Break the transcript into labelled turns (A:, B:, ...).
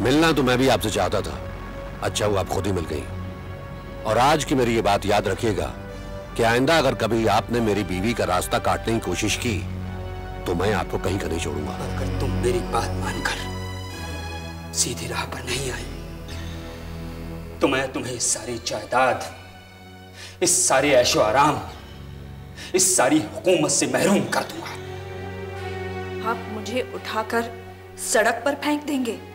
A: मिलना तो मैं भी आपसे चाहता था, अच्छा हुआ आप खुद ही मिल गई। और आज की मेरी ये बात याद रखिएगा कि आइंदा अगर कभी आपने मेरी बीवी का रास्ता काटने की कोशिश की तो मैं आपको कहीं का नहीं छोड़ूंगा।
B: अगर तुम मेरी बात मानकर सीधी राह पर नहीं आई तो मैं तुम्हें इस सारी जायदाद, इस सारे ऐशो आराम, इस सारी हुकूमत से महरूम कर दूंगा।
C: आप मुझे उठाकर सड़क पर फेंक देंगे?